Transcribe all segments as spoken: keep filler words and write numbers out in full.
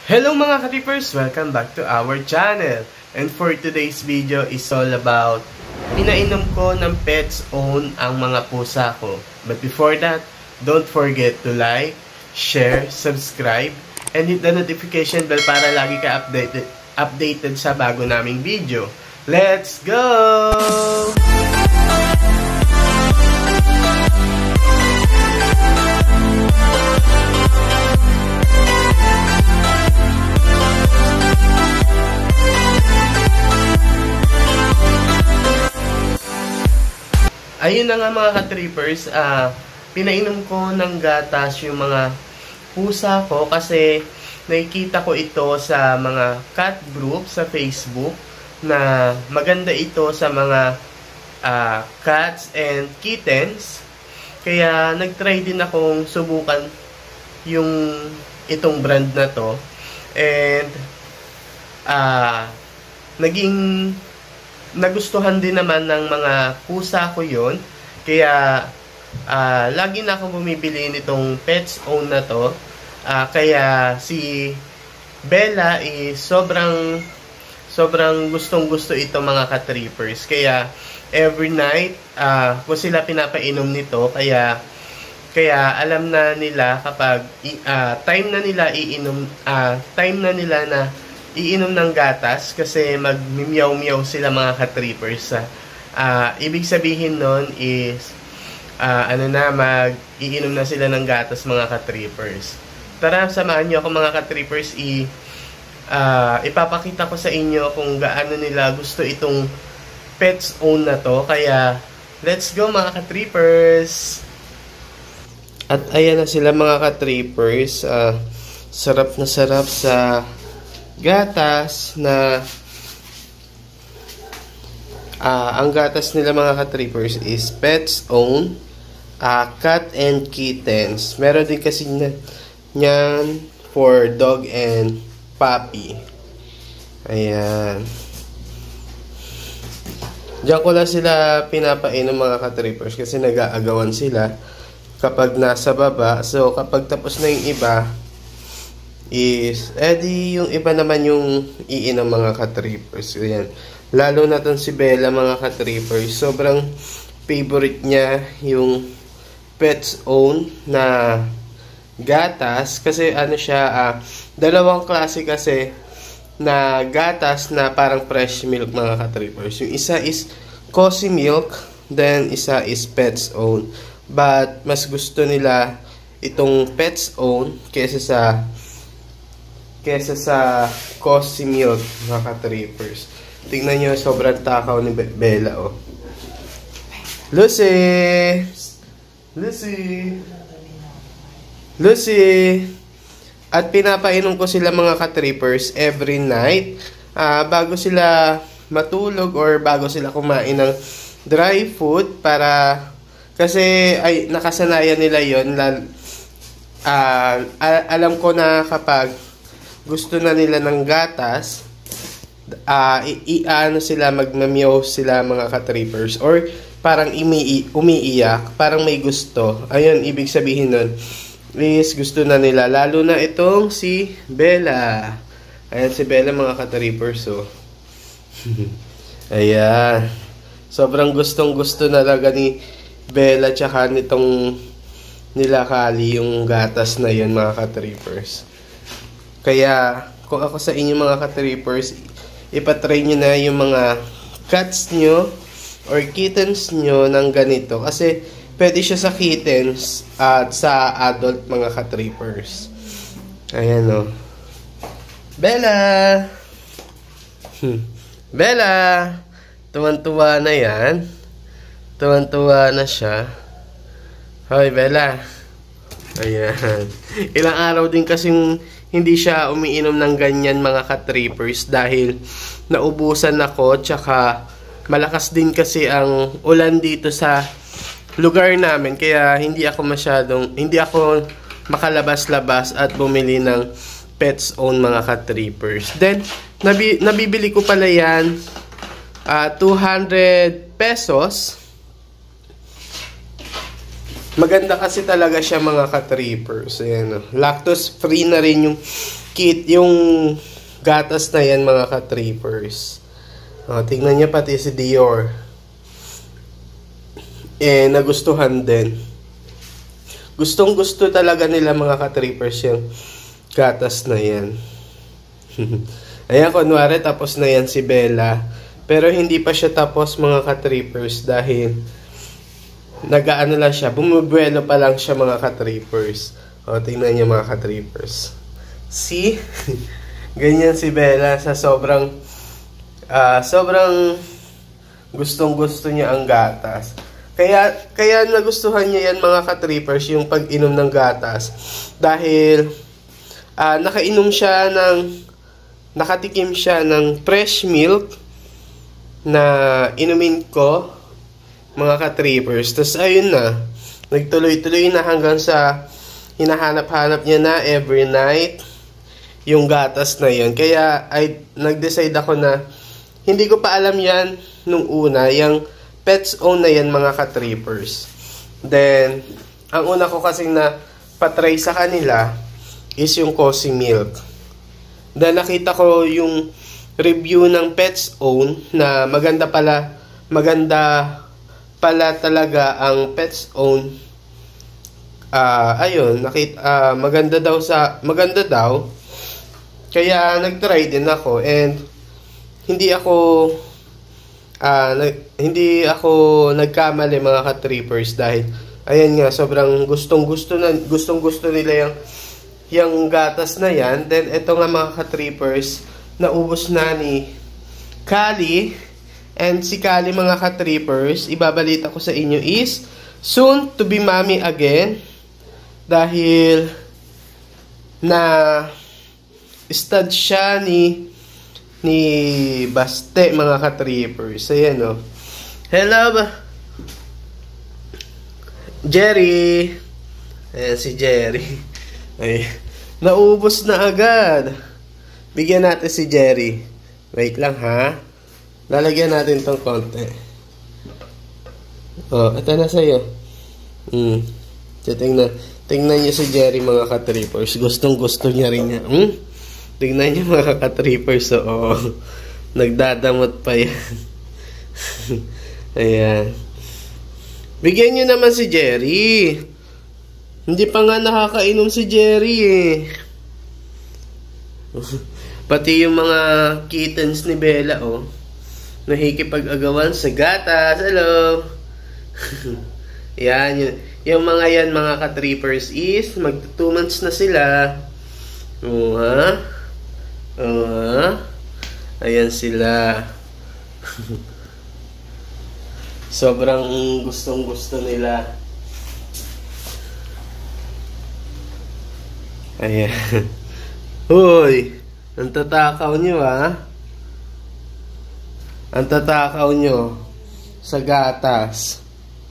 Hello mga ka-trippers! Welcome back to our channel. And for today's video is all about pinainom ko ng Pets Own ang mga pusa ko. But before that, don't forget to like, share, subscribe, and hit the notification bell para lagi ka updated, updated sa bago naming video. Let's go! Ayun na nga mga ka-trippers, uh, pinainom ko ng gatas yung mga pusa ko kasi nakikita ko ito sa mga cat group sa Facebook na maganda ito sa mga uh, cats and kittens. Kaya nagtry din akong subukan yung itong brand na to. And uh, naging nagustuhan din naman ng mga pusa ko yon. Kaya uh, lagi na akong bumibili nitong Pets Own na to. Uh, kaya si Bella is sobrang sobrang gustong gusto ito mga ka-trippers. Kaya every night uh, ko sila pinapainom nito. Kaya kaya alam na nila kapag uh, time na nila iinom uh, time na nila na iinom ng gatas kasi mag-meow-meow sila mga ka-trippers. Uh, ibig sabihin nun is uh, ano na, mag-iinom na sila ng gatas mga ka-trippers. Tara, samahan nyo ako mga ka-trippers. I, uh, ipapakita ko sa inyo kung gaano nila gusto itong Pets Own na to. Kaya, let's go mga ka-trippers! At ayan na sila mga ka-trippers. Uh, sarap na sarap sa gatas na uh, ang gatas nila mga ka-trippers is Pets Own uh, cat and kittens. Meron din kasi na, nyan for dog and puppy. Ayan. Diyan ko lang sila pinapainom mga ka-trippers kasi nag-aagawan sila kapag nasa baba. So kapag tapos na yung iba is, edi yung iba naman yung iinom mga ka-trippers. Ayan. Lalo na ton si Bella mga ka-trippers. Sobrang favorite niya yung Pets Own na gatas. Kasi ano siya, uh, dalawang klase kasi na gatas na parang fresh milk mga ka-trippers. Yung isa is Cozy Milk, then isa is Pets Own. But mas gusto nila itong Pets Own kesa sa kesa sa Cozy Milk mga ka-trippers. Tingnan nyo, sobrang takaw ni Be Bella, oh. Lucy! Lucy! Lucy! At pinapainom ko sila mga ka-trippers every night. Uh, bago sila matulog or bago sila kumain ng dry food para kasi ay nakasanayan nila yon. Uh, alam ko na kapag gusto na nila ng gatas, uh, i-ano sila, magmamyaw sila mga ka-trippers. Or parang imi umiiyak, parang may gusto. Ayun, ibig sabihin nun, is gusto na nila. Lalo na itong si Bella. Ayan si Bella mga ka-trippers. So. Ayan. Sobrang gustong gusto na talaga ni Bella tsaka nitong nila Kali yung gatas na yun mga ka-trippers. Kaya, kung ako sa inyo mga ka-trippers, ipatry nyo na yung mga cats nyo or kittens nyo ng ganito. Kasi, pwede siya sa kittens at sa adult mga ka-trippers. Ayan o. Bella! Hmm. Bella! Tuwan-tuwa na yan. Tuwan-tuwa na siya. Hoy, Bella. Ayan. Ilang araw din kasing hindi siya umiinom ng ganyan mga ka-trippers dahil naubusan ako tsaka malakas din kasi ang ulan dito sa lugar namin kaya hindi ako masyadong hindi ako makalabas-labas at bumili ng Pets Own mga ka-trippers. Then nabi, nabibili ko pala yan uh, two hundred pesos. Maganda kasi talaga siya mga ka-trippers. Ayan, lactose free na rin yung cute yung gatas na yan, mga ka-trippers. O, tingnan niya pati si Dior. Eh, nagustuhan din. Gustong gusto talaga nila, mga ka-trippers, yung gatas na yan. Ayan, kunwari tapos na yan si Bella. Pero hindi pa siya tapos, mga ka-trippers, dahil nag-aano lang siya, bumubuelo pa lang siya, mga ka-trippers. O, tingnan niyo, mga ka-trippers. See? Ganyan si Bella sa sobrang uh, sobrang gustong gusto niya ang gatas. Kaya, kaya nagustuhan niya yan, mga ka-trippers, yung pag-inom ng gatas. Dahil uh, nakainom siya ng nakatikim siya ng fresh milk na inumin ko, mga ka-trippers. Tapos ayun na, nagtuloy-tuloy na hanggang sa hinahanap-hanap niya na every night yung gatas na yun. Kaya ay nag-decide ako na hindi ko pa alam yan nung una, yung Pet's Own na yan, mga ka-trippers. Then ang una ko kasing na patry sa kanila is yung Cozy Milk. Dahil nakita ko yung review ng Pet's Own na maganda pala, maganda pala talaga ang Pet's Own. Uh, ayun, nakita, uh, maganda daw sa, maganda daw. Kaya nag-try din ako, and hindi ako uh, nag, hindi ako nagkamali, mga ka-trippers, dahil ayan nga, sobrang gustong-gusto na gustong-gusto nila yung yung gatas na yan. Then ito nga, mga ka-trippers, naubos na ni Kali. And si Kali, mga ka-trippers, ibabalita ko sa inyo is soon to be mommy again, dahil na stud siya ni ni Baste, mga ka-trippers. Ayan, o. Hello ba? Jerry. Ayan si Jerry. Ay, naubos na agad. Bigyan natin si Jerry. Wait lang, ha. Lalagyan natin tong konti. Oh, ito na sa'yo. Hmm. So, tingnan. Tingnan niyo si Jerry, mga ka-trippers. Gustong gusto niya rin niya. Hmm? Tingnan niyo, mga ka-trippers. Oo. Nagdadamot pa yan. Ayan. Bigyan niyo naman si Jerry. Hindi pa nga nakakainom si Jerry, eh. Pati yung mga kittens ni Bella, oh. Nakikipag-agawan sa gatas. Hello. Yan. Yung, yung mga yan, mga ka-trippers, is mag two months na sila. Oo, ha? Oo, ha? Ayan sila. Sobrang gustong-gusto nila. Ayan. Hoy! Ang tatakaw nyo, ha? Ang tatakaw nyo sa gatas.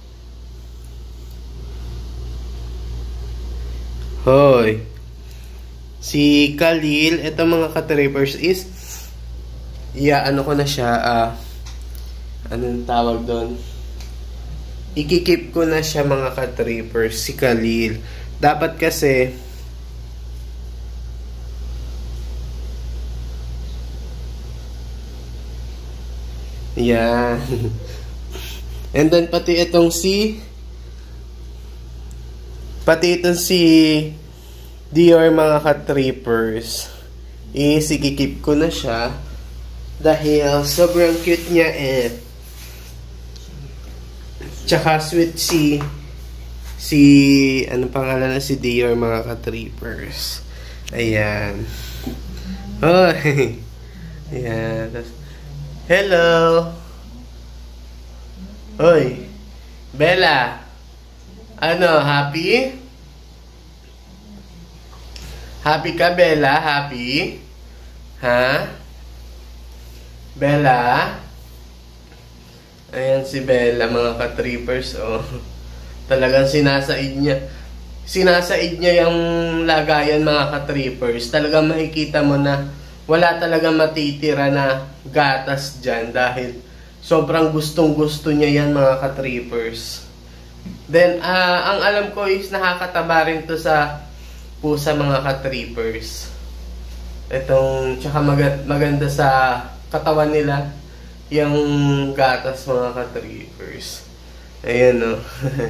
Hoy! Si Khalil, ito, mga ka-trippers, is iya, ano ko na siya, ah, anong tawag doon? Ikikip ko na siya, mga ka-trippers, si Khalil. Dapat kasi yan. And then pati itong si pati itong si Dior, mga ka-trippers, is ikikip ko na siya dahil sobrang cute niya, eh. Tsaka sweet si si ano pangalan na si Dior, mga ka-trippers. Ayan. Oh. Ayan. Hello. Hoy. Bella. Ano, happy? Happy ka, Bella? Happy? Ha? Bella? Ayan si Bella, mga ka-trippers, oh. Talagang sinasaid niya. Sinasaid niya yung lagayan, mga ka-trippers. Talagang makikita mo na wala talagang matitira na gatas dyan dahil sobrang gustong-gusto niya yan, mga ka-trippers. Then, uh, ang alam ko is nakakataba rin to sa pusa, mga ka-trippers. Itong, tsaka mag- maganda sa katawan nila yung gatas, mga ka-trippers. Ayan, no.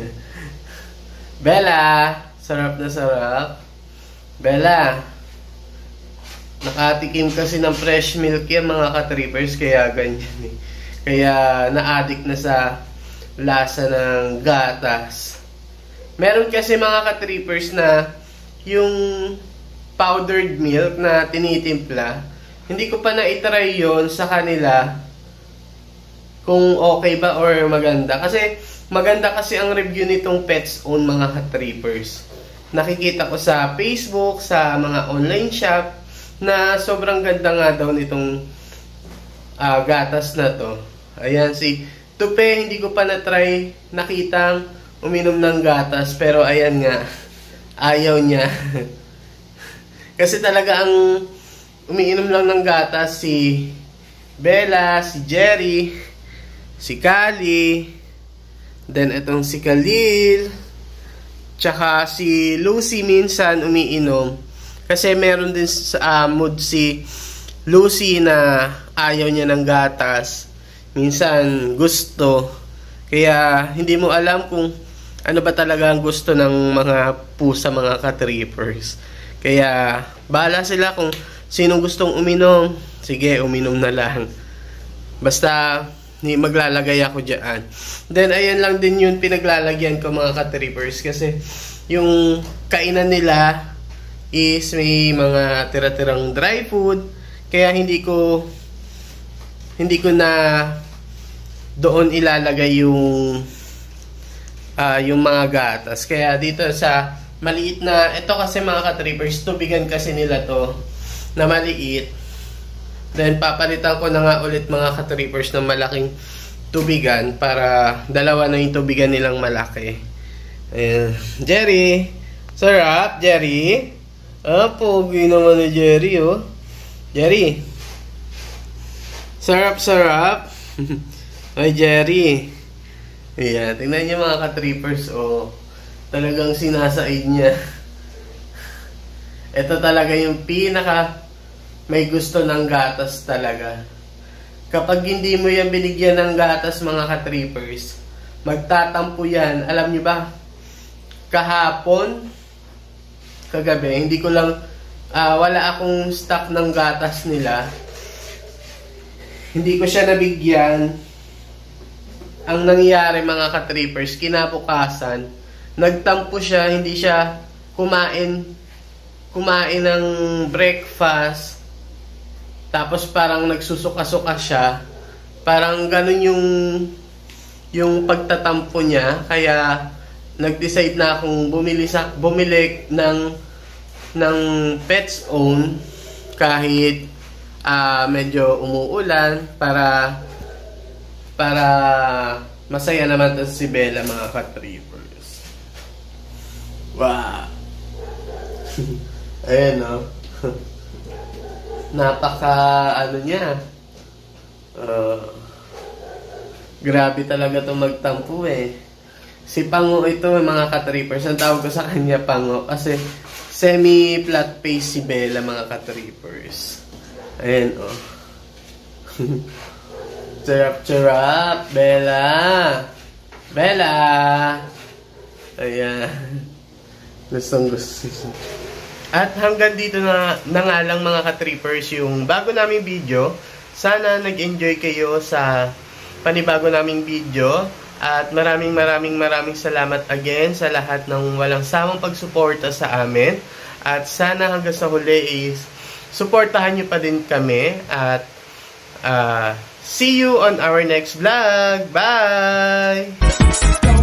Bella! Sarap na sarap. Bella! Nakatikim kasi ng fresh milk yan, mga ka-trippers, kaya ganyan eh. Kaya na-addict na sa lasa ng gatas. Meron kasi mga ka-trippers na yung powdered milk na tinitimpla, hindi ko pa na-try yon sa kanila kung okay ba or maganda. Kasi maganda kasi ang review nitong Pets Own, mga ka-trippers. Nakikita ko sa Facebook, sa mga online shop, na sobrang ganda nga daw nitong uh, gatas na to. Ayan, si Tupe, hindi ko pa na-try, nakitang uminom ng gatas, pero ayan nga, ayaw niya. Kasi talaga ang umiinom lang ng gatas si Bella, si Jerry, si Kali, then itong si Khalil, tsaka si Lucy minsan umiinom. Kasi meron din sa uh, mood si Lucy na ayaw niya ng gatas. Minsan gusto. Kaya hindi mo alam kung ano ba talaga ang gusto ng mga pusa, mga ka-trippers. Kaya bahala sila kung sinong gustong uminom. Sige, uminom na lang. Basta maglalagay ako dyan. Then ayan lang din yun pinaglalagyan ko, mga ka-trippers. Kasi yung kainan nila is may mga tira-tirang dry food. Kaya hindi ko hindi ko na doon ilalagay yung uh, yung mga gatas. Kaya dito sa maliit na, ito kasi mga ka-trippers, tubigan kasi nila to na maliit. Then papalitan ko na nga ulit, mga ka-trippers, ng malaking tubigan para dalawa na yung tubigan nilang malaki. Ayan. Jerry! Sarap, Jerry! Ah, pogi naman ni Jerry, oh. Jerry! Sarap, sarap! Ay, Jerry! Ayan, tingnan niyo, mga ka-trippers, oh. Talagang sinasaid niya. Ito talaga yung pinaka may gusto ng gatas talaga. Kapag hindi mo yan binigyan ng gatas, mga ka-trippers, magtatampo yan. Alam niyo ba, kahapon, kagabi, hindi ko lang, uh, wala akong stock ng gatas nila. Hindi ko siya nabigyan. Ang nangyari, mga ka-trippers, kinabukasan, nagtampo siya, hindi siya kumain, kumain ng breakfast. Tapos parang nagsusuka-suka siya. Parang ganun yung yung pagtatampo niya. Kaya nag-decide na akong bumili sa bumili ng ng Pets Own kahit uh, medyo umuulan para para masaya naman to si Bella, mga ka-trippers. Wow. Ayan, no. Napaka ano niya, uh, grabe talaga itong magtampo eh. Si Pango ito, mga ka-trippers, ang tawag ko sa kanya Pango kasi semi-flat face si Bella, mga ka-trippers. Ayan, oh. Charap charap, Bella, Bella. Ayan, gustong gusto. At hanggang dito na, na nga lang, mga ka-trippers, yung bago naming video. Sana nag-enjoy kayo sa panibago naming video. At maraming maraming maraming salamat again sa lahat ng walang sawang pagsuporta sa amin. At sana hanggang sa huli is suportahan nyo pa din kami. At uh, see you on our next vlog. Bye!